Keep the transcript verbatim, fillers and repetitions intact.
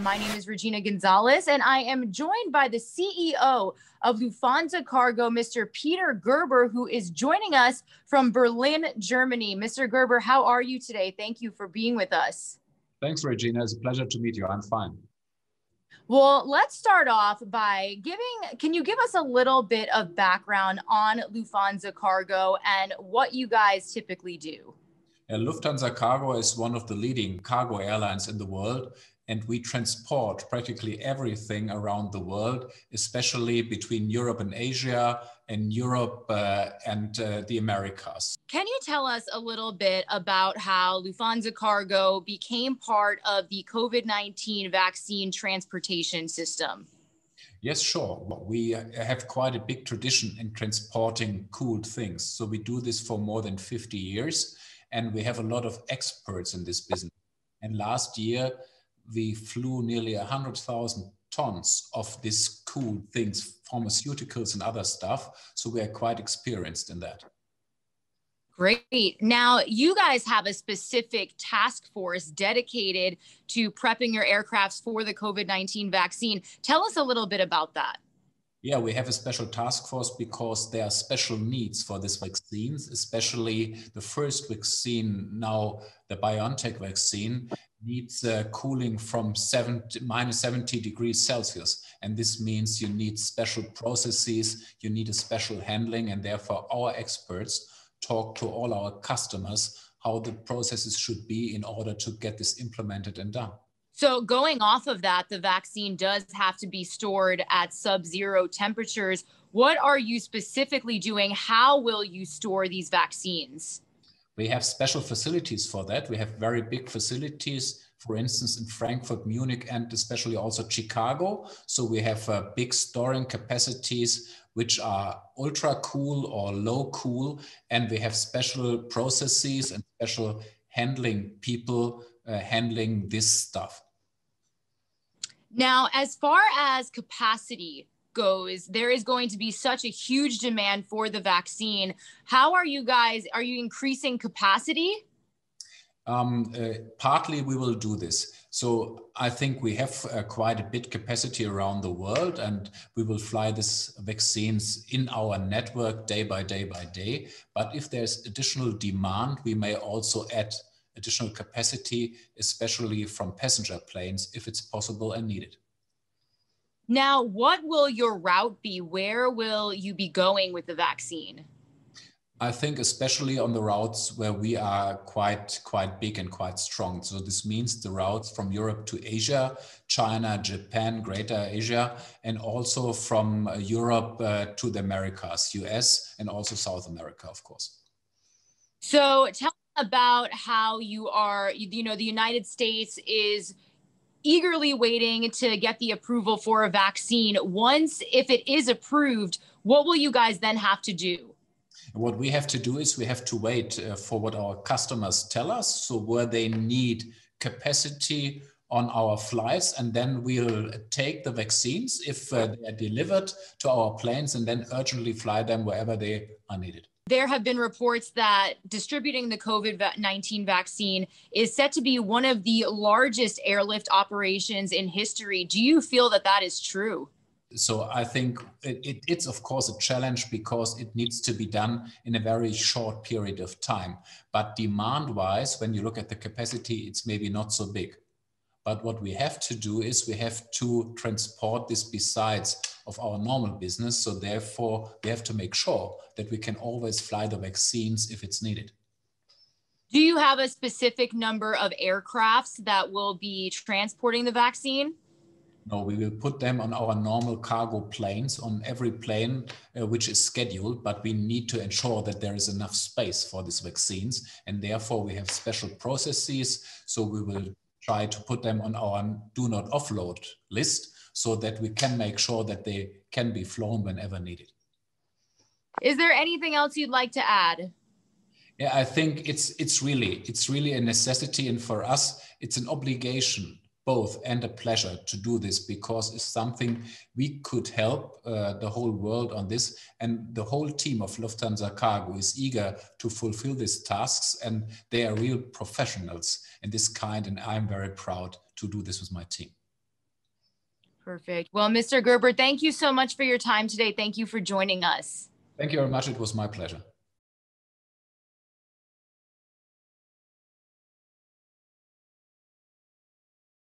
My name is Regina Gonzalez, and I am joined by the C E O of Lufthansa Cargo, Mister Peter Gerber, who is joining us from Berlin, Germany. Mister Gerber, how are you today? Thank you for being with us. Thanks, Regina. It's a pleasure to meet you. I'm fine. Well, let's start off by giving, can you give us a little bit of background on Lufthansa Cargo and what you guys typically do? Uh, Lufthansa Cargo is one of the leading cargo airlines in the world, and we transport practically everything around the world, especially between Europe and Asia and Europe uh, and uh, the Americas. Can you tell us a little bit about how Lufthansa Cargo became part of the COVID nineteen vaccine transportation system? Yes, sure. We have quite a big tradition in transporting cool things. So we do this for more than fifty years, and we have a lot of experts in this business. And last year, we flew nearly one hundred thousand tons of these cool things, pharmaceuticals and other stuff. So we are quite experienced in that. Great. Now, you guys have a specific task force dedicated to prepping your aircrafts for the COVID nineteen vaccine. Tell us a little bit about that. Yeah, we have a special task force because there are special needs for these vaccines, especially the first vaccine, now the BioNTech vaccine, needs uh, cooling from seventy, minus seventy degrees Celsius. And this means you need special processes, you need a special handling, and therefore our experts talk to all our customers how the processes should be in order to get this implemented and done. So going off of that, the vaccine does have to be stored at sub-zero temperatures. What are you specifically doing? How will you store these vaccines? We have special facilities for that. We have very big facilities, for instance, in Frankfurt, Munich, and especially also Chicago. So we have uh, big storing capacities, which are ultra cool or low cool. And we have special processes and special handling people uh, handling this stuff. Now, as far as capacity goes, there is going to be such a huge demand for the vaccine. How are you guys, are you increasing capacity? Um, uh, partly we will do this. So I think we have uh, quite a bit capacity around the world, and we will fly these vaccines in our network day by day by day. But if there's additional demand, we may also add additional capacity, especially from passenger planes, if it's possible and needed. Now, what will your route be? Where will you be going with the vaccine? I think especially on the routes where we are quite, quite big and quite strong. So this means the routes from Europe to Asia, China, Japan, Greater Asia, and also from Europe uh, to the Americas, U S, and also South America, of course. So tell me about how you are, you know, the United States is eagerly waiting to get the approval for a vaccine. Once, if it is approved, what will you guys then have to do? What we have to do is we have to wait uh, for what our customers tell us. So where they need capacity on our flights, and then we'll take the vaccines if uh, they are delivered to our planes and then urgently fly them wherever they are needed. There have been reports that distributing the COVID nineteen vaccine is set to be one of the largest airlift operations in history. Do you feel that that is true? So I think it, it, it's, of course, a challenge because it needs to be done in a very short period of time. But demand-wise, when you look at the capacity, it's maybe not so big. But what we have to do is we have to transport this besides of our normal business. So therefore, we have to make sure that we can always fly the vaccines if it's needed. Do you have a specific number of aircrafts that will be transporting the vaccine? No, we will put them on our normal cargo planes, on every plane uh, which is scheduled, but we need to ensure that there is enough space for these vaccines. And therefore, we have special processes. So we will try to put them on our do not offload list so that we can make sure that they can be flown whenever needed. Is there anything else you'd like to add? Yeah, I think it's, it's, really, it's really a necessity. And for us, it's an obligation both and a pleasure to do this because it's something we could help uh, the whole world on this. And the whole team of Lufthansa Cargo is eager to fulfill these tasks, and they are real professionals in this kind. And I'm very proud to do this with my team. Perfect. Well, Mister Gerber, thank you so much for your time today. Thank you for joining us. Thank you very much. It was my pleasure.